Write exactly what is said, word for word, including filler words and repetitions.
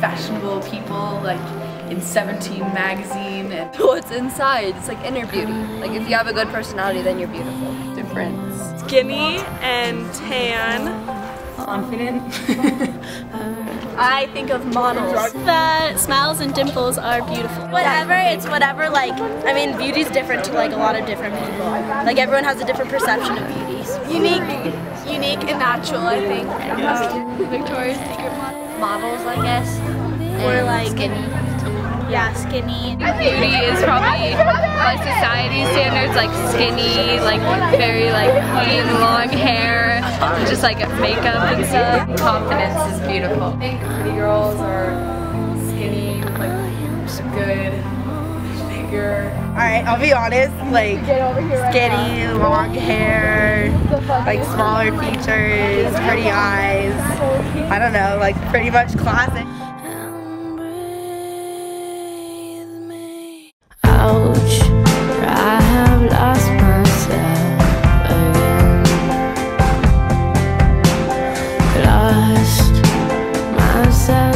fashionable people, like in Seventeen magazine. And what's inside? It's like inner beauty. Like if you have a good personality, then you're beautiful. Difference. Skinny and tan. Confident. I think of models that smiles and dimples are beautiful. Whatever, it's whatever, like, I mean, beauty's different to like a lot of different people. Like everyone has a different perception of beauty. Unique, unique and natural, I think. Um, Victoria's Secret models, I guess. Or like skinny. Yeah, skinny. Beauty is probably by society standards like skinny, like very like clean, long hair, and just like makeup and stuff. Confidence is beautiful. I think pretty girls are skinny, like just good, bigger. Alright, I'll be honest, like skinny, long hair, like smaller features, pretty eyes. I don't know, like pretty much classic. Ouch, I have lost myself again. Lost myself.